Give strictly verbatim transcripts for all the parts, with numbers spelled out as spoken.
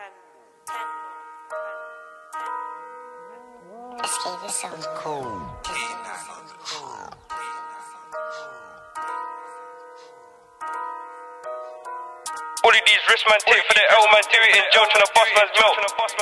Escape is so cool. All of these wrist man take for the L man, do it in jail tryna bust man's milk.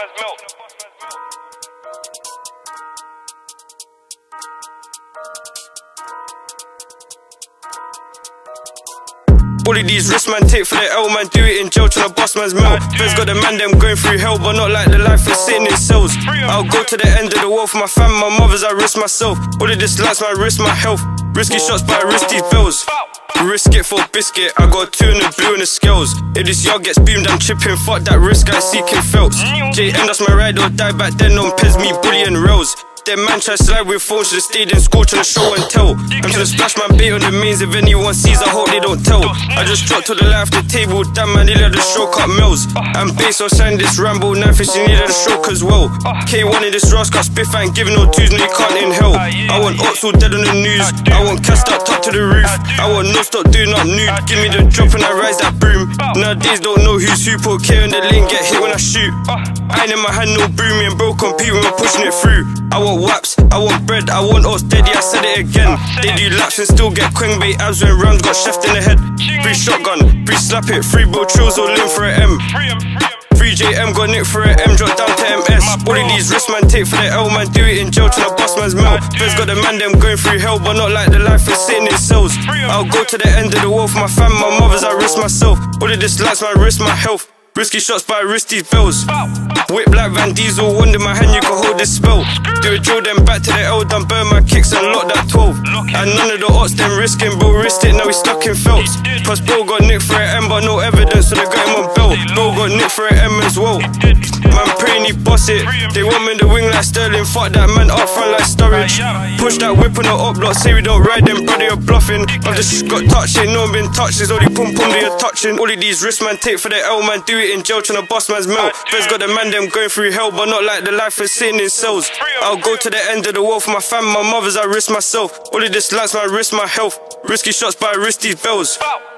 All of these wrist man take for the L man, do it in jail tryna bust man's milk. Feds got the man them going through hell, but not like the life is sitting in cells. I'll go to the end of the world for my fam, my mothers, I risk myself. All of this lights, my risk, my health. Risky shots, but I risk these bills. Risk it for a biscuit, I got two in the blue and the scales. If this yard gets beamed, I'm chipping. Fuck that risk, I seeking felts. J M, that's my ride or die. Back then on Pez, me, bully and rails. Them man try to slide with phones, should've stayed in school trying to show and tell. I'm trying to splash my bait on the mains, if anyone sees, I hope they don't tell. I just dropped to the life the table, damn man, they let the show cut mills. I'm based on signing this Rambo, knife fish, you needed a stroke as well. K one in this Russ, cause Spiff ain't giving no twos, no you can't inhale. I want ops all dead on the news, I want cast out top to the roof. I want no stop doing up nude, give me the drop and I rise that broom. Nowadays don't know who's who, put K in the lane, get hit when I shoot. I ain't in my hand, no broom, me and bro compete when we're pushing it through. I want waps, I want bread, I want all steady, I said it again. They do laps and still get quang bait abs when rounds got chefed in the head. Free shotgun, free slap it, free bro trills all in for an M. Free J M got nicked for an M, drop down to M S. All of these wrist man take for the L man, do it in jail tryna bust man's milk. Feds got the man them going through hell, but not like the life is sitting in cells. I'll go to the end of the world for my fam, my mothers, I risk myself. All of this lights, my risk, my health. Risky shots, but I risk these bells. Whip black Van Diesel, wonder my hand, you can hold this spell. Do a drill, then back to the L, done burn my kicks and lock that twelve. And none of the odds, them risking, bro, risked it, now we stuck in felts. Plus, bro got nicked for an M, but no evidence, so they got him on belt. Bro got nicked for an M as well. Man praying he boss it. They want me in the wing like Sterling, fuck that man up front like storage. Push that whip on the up block, say we don't ride them, brother, you're bluffing. I've just got touched, ain't no one been touched, it's only pum pum that you're touching. All of these wrist man take for the L man, do it in jail tryna bust man's milk. Feds got the man them going through hell, but not like the life is sitting in cells. I'll go to the end of the world for my fam, my mothers, I risk myself. All of this lights, my risk, my health. Risky shots, but I risk these bells.